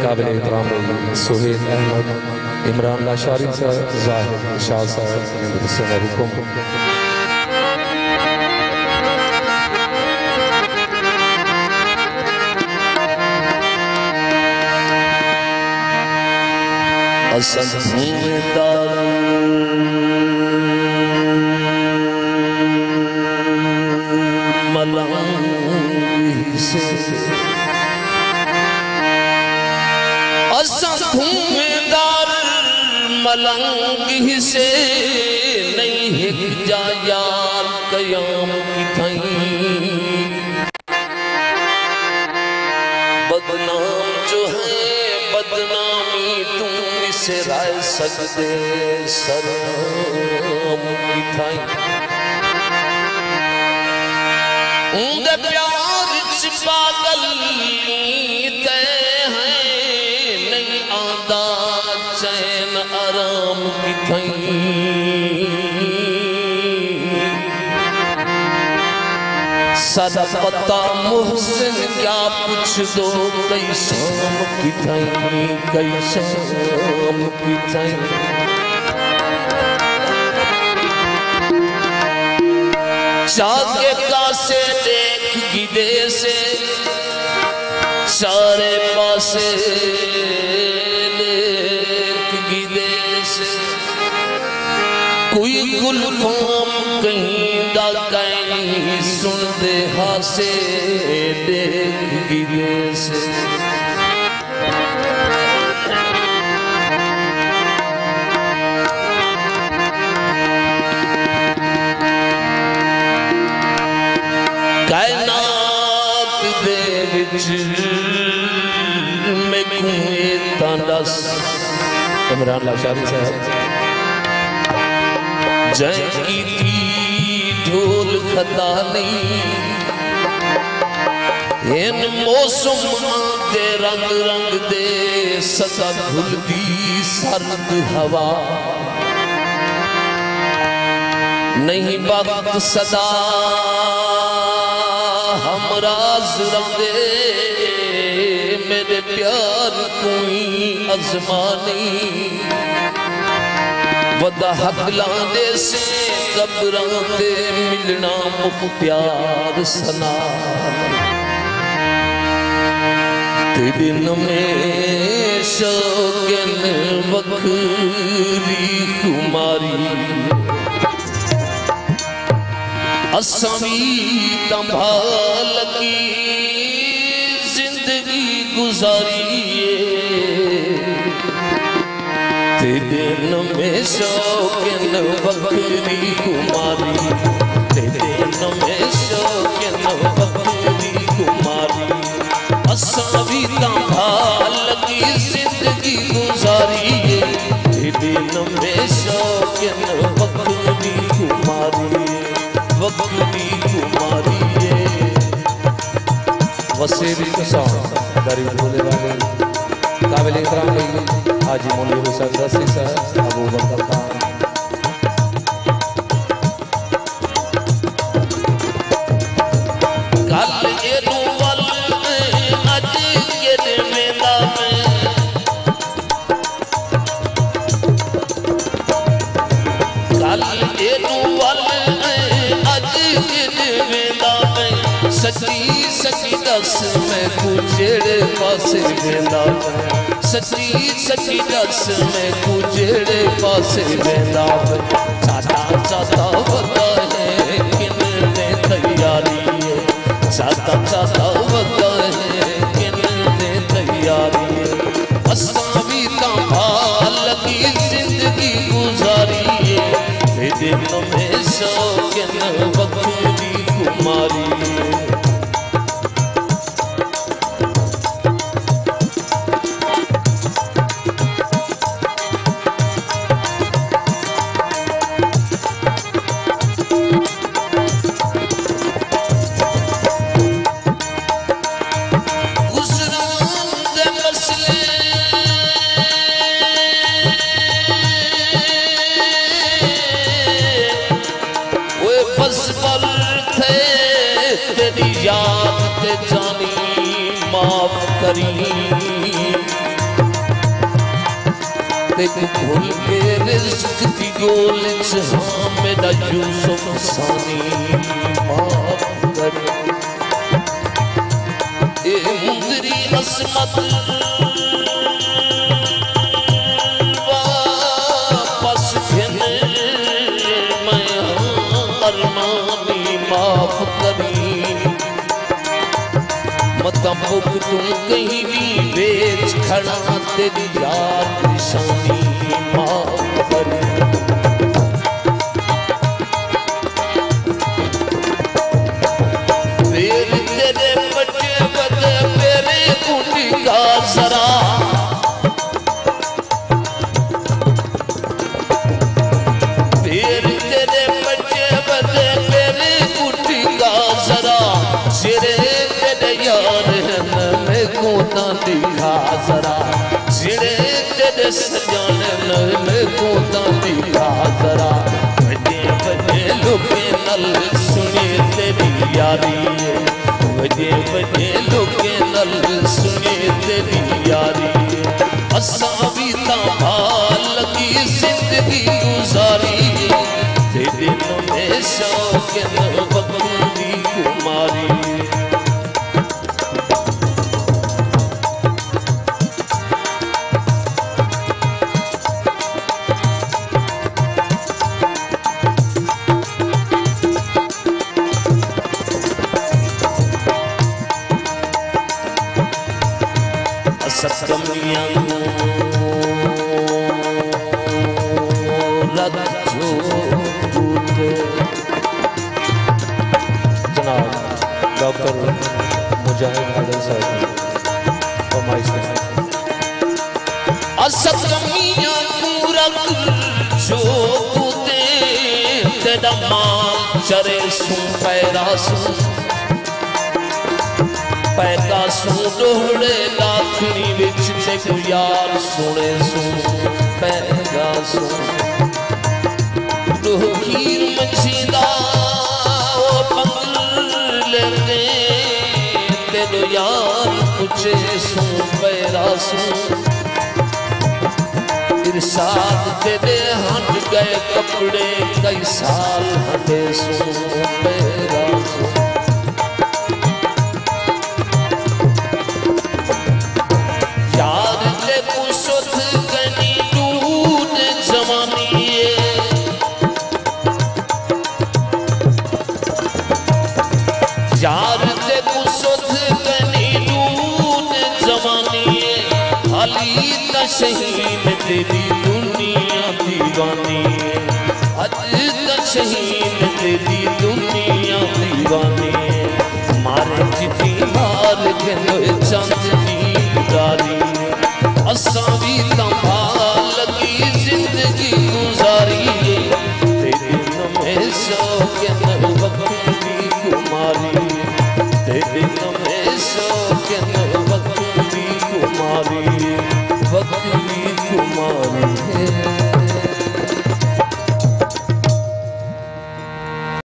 काबिल एहतराम सुहेल अहमद इमरान लाशारी साहब, जाहिर शाह साहब ने हुक्म मलंग से मलंग से नहीं हिक जा यार कयाम की थई बदनाम जो है बदनामी तुम इसे राय सकते सलाम की थई उनके प्यार च पागल चैन आराम की थई सदा पता मुहसिन क्या पूछ दो कई शाम की थई कई शाम की थई जाके कासे देख गिदे से सारे पासे कोई गुलफाम कहीं दा कहीं सुन दे हासे देख गिरे से कायनात दे विच मैं कुएं तांडस इमरान लाशारी साहब जय की ढोल खता नहीं इन मौसम दे रंग रंग दे सदा घुलदी सर्द हवा नहीं वक्त सदा हमराज रंगे मेरे प्यार कोई अजमानी वदा हक लाने से कब्राते मिलना मुख्तियार सना ते दिन में शौक़न वखरी कुमारी असमी तंभाल की जिंदगी गुजारी दिन में शौक़न वखरी कुमारी दिन में शौक़न वखरी कुमारी असा भी तंभाल की जिंदगी गुजारी दिन में शौक़न वखरी कुमारी वसीरी गरीब भोले वाले काबिल एहतराम हाजी मौलवी हुसैन रसी साहब अबू बकर खान सच्ची सच्ची दस मैं कुजेड़े पासे वेंदा सच्ची सच्ची दस मैं कुजेड़े पासे वेंदा चाचा चाचा वदा है किन्ने तैयारी है चाचा चाचा वदा है किन्ने तैयारी है असा भी तंभाल की जिंदगी गुजारी है दिन में शौक़न वखरी कुमारी तेरी याद ते जानी माफ करी तेक भूल के रिज़्क़ दी गोल च हाँ मेरा यूसुफ सानी माफ कर ए मुंदरी असमत वापस घेने मैं अरमानी माफ करी मत मुक तुम कहीं भी बेच खड़ा तेरी याद निशानी माफ करी फिर तेरे बच्चे बदे मेरे कुटी का जरा फिर तेरे बच्चे बदे मेरे कुटी का जरा सिरे तेरे यार में कोता दिखा जरा सिरे तेरे सजाने में कोता दिखा जरा बजे बजे लुके नल सुने तेरी यारी बजे बजे लुके नल सुने तेरी यारी असा भी ता लगी जिंदगी गुजारी तेरे में शौक न बकरी कुमारी सकमियां रखो जनाब डॉक्टर मुजाहिद आदल साहब फरमाइश असकमियां रख जो तेरा मां चरे सू पैरा सू पैदा सू डोहड़े लाखनी विच ते यार सुने सू पैदा सू डोहीर मछीदा ओ पंगल लेते तेरो यार पूछे सू पैरा सू इरशाद तेरे हट गए कपड़े कई साल हटे सू पैरा सू यार ते कुसुत कनी दून जवानी हाली त शहीन तेरी दुनिया दीवानी अज त शहीन तेरी दुनिया दीवानी मारे चिट्ठी मार के चांदनी उदारी असा भी तंभाल लगी जिंदगी गुजारी तेरे नमे शौक न बकरी कुमारी तेरे नमे शौक न बकरी कुमारी